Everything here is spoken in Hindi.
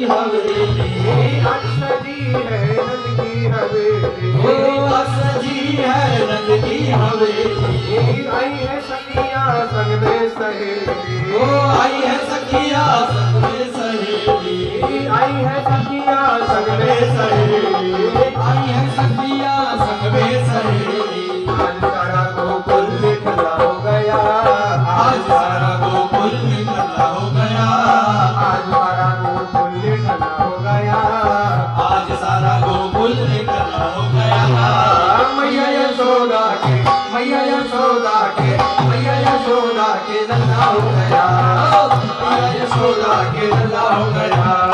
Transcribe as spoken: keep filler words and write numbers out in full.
हवेली, आज सजी है नंद की हवेली, ओ आज सजी है नंद की हवेली। आई है सखिया संग में सहेली, ओ आई है सखिया संग में सहेली, आई है सखिया संग में सहेली, आई है सखिया संग में सहेली। आज सारा गोकुल निकला हो गया, आज सारा गोकुल निकला हो गया, आज सारा गोकुल निकला हो गया, आज सारा गोकुल निकला हो गया। मैया यशोदा के, मैया यशोदा के, मैया यशोदा के लल्ला हो गया, मैया यशोदा के लल्ला हो गया।